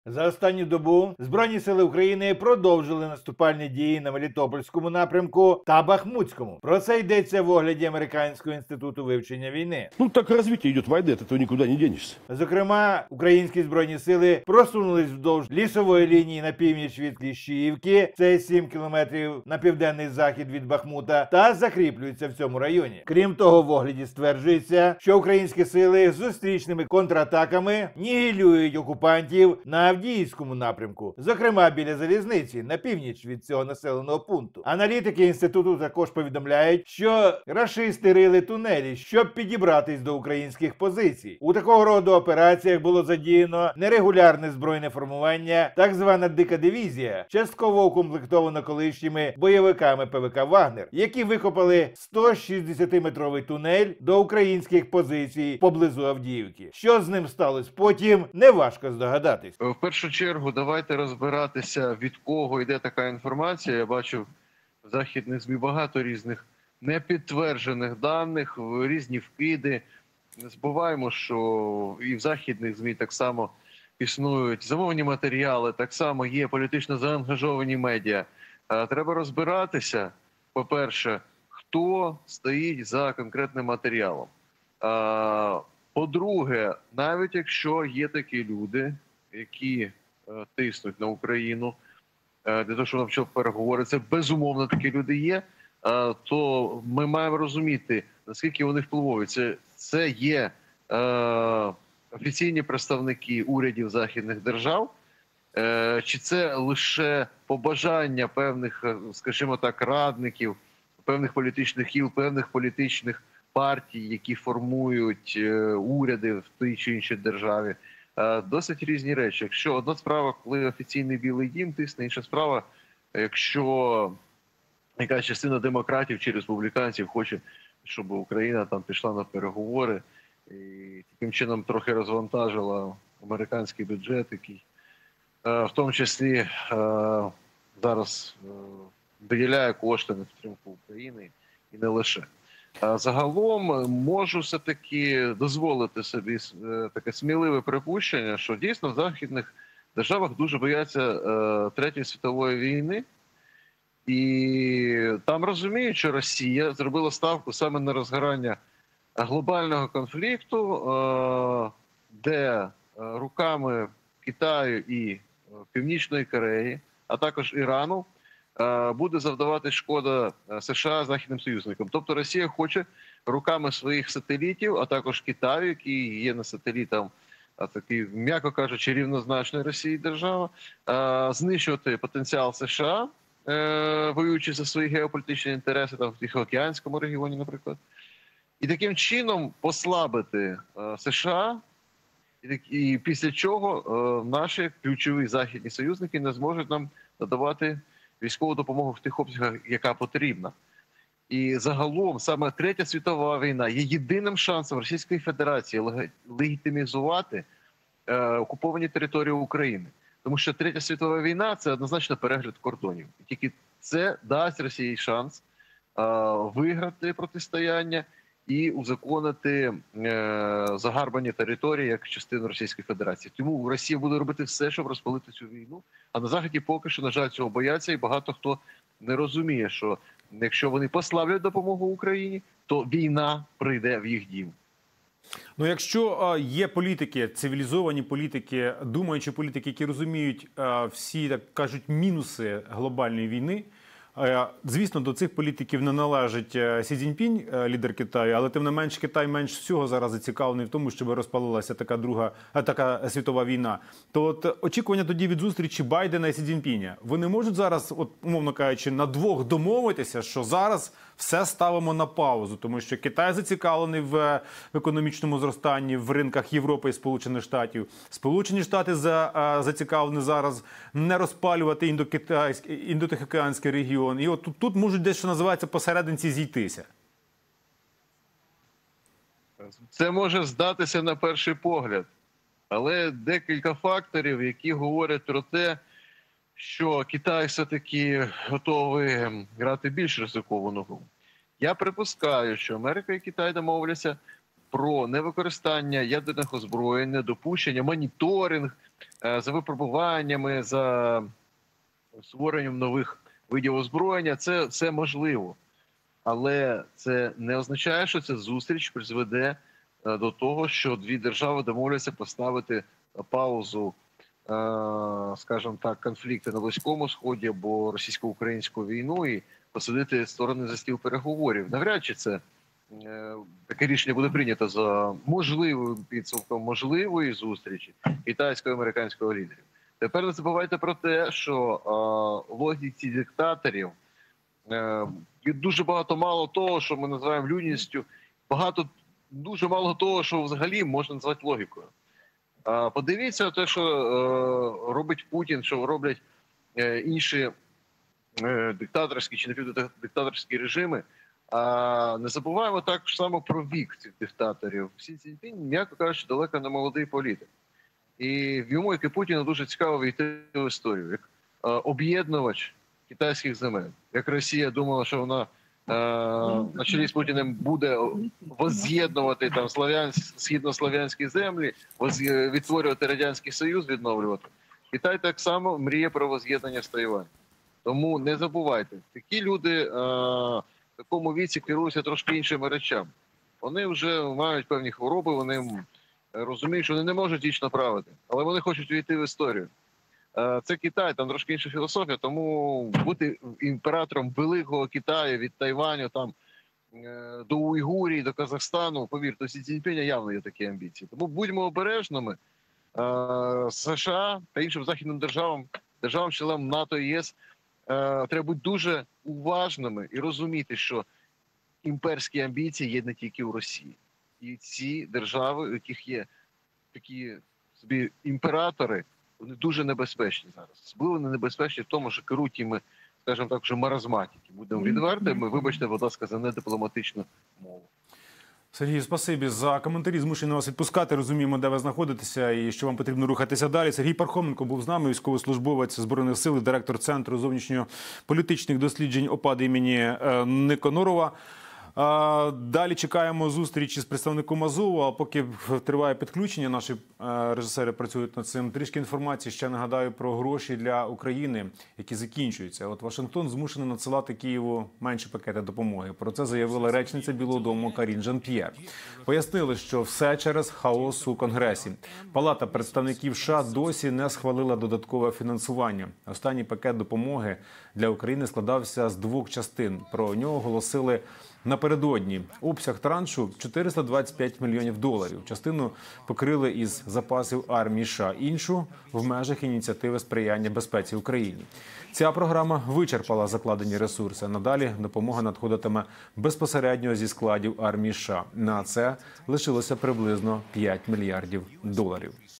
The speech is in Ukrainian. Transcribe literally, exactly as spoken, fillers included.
За останню добу Збройні сили України продовжили наступальні дії на Мелітопольському напрямку та Бахмутському. Про це йдеться в огляді Американського інституту вивчення війни. Ну, так развитие идет войны, от этого никуда не денешься. Зокрема, українські Збройні сили просунулись вздовж лісової лінії на північ від Кліщіївки, це сім кілометрів на південний захід від Бахмута, та закріплюються в цьому районі. Крім того, в огляді стверджується, що українські сили з зустрічними контратаками нігілюють окупантів на Авдіївському напрямку, зокрема біля залізниці, на північ від цього населеного пункту. Аналітики інституту також повідомляють, що рашисти рили тунелі, щоб підібратись до українських позицій. У такого роду операціях було задіяно нерегулярне збройне формування, так звана дика дивізія, частково укомплектована колишніми бойовиками ПВК «Вагнер», які викопали сто шістдесятиметровий тунель до українських позицій поблизу Авдіївки. Що з ним сталося потім, неважко здогадатись. В першу чергу, давайте розбиратися, від кого йде така інформація. Я бачу в західних ЗМІ багато різних непідтверджених даних, різні вкиди. Не забуваємо, що і в західних ЗМІ так само існують замовні матеріали, так само є політично заангажовані медіа. Треба розбиратися, по-перше, хто стоїть за конкретним матеріалом. По-друге, навіть якщо є такі люди, які е, тиснуть на Україну, е, для того, щоб вона почала переговори, це безумовно такі люди є, е, то ми маємо розуміти, наскільки вони впливові. Це, це є е, офіційні представники урядів західних держав, е, чи це лише побажання певних, скажімо так, радників, певних політичних кіл, певних політичних партій, які формують е, уряди в тій чи іншій державі. Досить різні речі. Якщо одна справа, коли офіційний Білий дім тисне, інша справа, якщо якась частина демократів чи республіканців хоче, щоб Україна там пішла на переговори і таким чином трохи розвантажила американський бюджет, який в тому числі зараз виділяє кошти на підтримку України і не лише. Загалом можу все-таки дозволити собі таке сміливе припущення, що дійсно в західних державах дуже бояться е, Третьої світової війни. І там розуміють, що Росія зробила ставку саме на розгорання глобального конфлікту, е, де руками Китаю і Північної Кореї, а також Ірану, буде завдавати шкода США західним союзникам. Тобто Росія хоче руками своїх сателітів, а також Китаю, який є не сателітом, а такий, м'яко кажучи, рівнозначної Росії держава, знищувати потенціал США, воюючи за свої геополітичні інтереси там в Тихоокеанському регіоні, наприклад. І таким чином послабити США, і після чого наші ключові західні союзники не зможуть нам надавати військову допомогу в тих обсягах, яка потрібна. І загалом саме Третя світова війна є єдиним шансом Російської Федерації легітимізувати е, окуповані території України. Тому що Третя світова війна – це однозначно перегляд кордонів. І тільки це дасть Росії шанс е, виграти протистояння і узаконити е, загарбані території як частину Російської Федерації. Тому Росія буде робити все, щоб розпалити цю війну. А на Заході поки що, на жаль, цього бояться, і багато хто не розуміє, що якщо вони послаблять допомогу Україні, то війна прийде в їх дім. Ну, якщо є політики, цивілізовані політики, думаючі політики, які розуміють всі, так кажуть, мінуси глобальної війни, звісно, до цих політиків не належить Сі Цзіньпінь, лідер Китаю, але тим не менш Китай менш всього зараз зацікавлений в тому, щоб розпалилася така друга, така світова війна. То от очікування тоді від зустрічі Байдена і Сі Цзіньпіня, вони можуть зараз, от, умовно кажучи, на двох домовитися, що зараз все ставимо на паузу, тому що Китай зацікавлений в економічному зростанні в ринках Європи і Сполучених Штатів. Сполучені Штати зацікавлені зараз не розпалювати індокитайський, індотихоокеанський регіон. І от тут, тут можуть десь, що називається, посерединці зійтися. Це може здатися на перший погляд. Але декілька факторів, які говорять про те, що Китай все-таки готовий грати більш ризиковану гру. Я припускаю, що Америка і Китай домовляться про невикористання ядерних озброєнь, недопущення, моніторинг е, за випробуваннями, за створенням нових видів озброєння. Це все можливо. Але це не означає, що ця зустріч призведе е, до того, що дві держави домовляться поставити паузу, е, скажімо так, конфлікти на Близькому Сході або російсько-українську війну і посадити сторони за стіл переговорів. Навряд чи це е, таке рішення буде прийнято за можливим підсумком можливої зустрічі китайсько-американського лідерів. Тепер не забувайте про те, що е, логіці диктаторів е, є дуже багато мало того, що ми називаємо людяністю, багато дуже мало того, що взагалі можна назвати логікою. Е, подивіться те, що е, робить Путін, що роблять е, інші е, диктаторські чи напівдиктаторські режими. А не забуваємо так само про вік цих диктаторів. Сі Цзіньпінь, м'яко кажучи, далеко не молодий політик. І йому, як і Путіну, дуже цікаво війти в історію, як е, об'єднувач китайських земель. Як Росія думала, що вона е, на чолі з Путіним буде воз'єднувати там славянські, східнослов'янські землі, воз, відтворювати Радянський Союз, відновлювати. Китай так само мріє про воз'єднання з Тайванем. Тому не забувайте, такі люди е, в такому віці керуються трошки іншими речами. Вони вже мають певні хвороби, вони розуміють, що вони не можуть вічно правити, але вони хочуть війти в історію. Це Китай, там трошки інша філософія, тому бути імператором великого Китаю від Тайваню там до Уйгурії, до Казахстану, повірте, у Сі Цзіньпіня явно є такі амбіції. Тому будьмо обережними. США та іншим західним державам, державам-членам НАТО і ЄС треба бути дуже уважними і розуміти, що імперські амбіції є не тільки у Росії. І ці держави, у яких є такі собі імператори, вони дуже небезпечні зараз. Особливо небезпечні в тому, що керують іми, скажімо так, вже маразматики. Будемо відвертими, вибачте, будь ласка, за недипломатичну мову. Сергію, спасибі за коментарі. Змушені вас відпускати. Розуміємо, де ви знаходитеся і що вам потрібно рухатися далі. Сергій Пархоменко був з нами, військовослужбовець Збройних сил, і директор Центру зовнішньополітичних досліджень ОПАД імені Никонорова. Далі чекаємо зустрічі з представником Азову, а поки триває підключення, наші режисери працюють над цим. Трішки інформації, ще нагадаю про гроші для України, які закінчуються. От Вашингтон змушений надсилати Києву менші пакети допомоги. Про це заявила речниця Білого дому Карін Жан-П'єр. Пояснили, що все через хаос у Конгресі. Палата представників США досі не схвалила додаткове фінансування. Останній пакет допомоги для України складався з двох частин. Про нього оголосили напередодні. Обсяг траншу – чотириста двадцять п'ять мільйонів доларів. Частину покрили із запасів армії США, іншу – в межах ініціативи сприяння безпеці Україні. Ця програма вичерпала закладені ресурси. Надалі допомога надходитиме безпосередньо зі складів армії США. На це лишилося приблизно п'ять мільярдів доларів.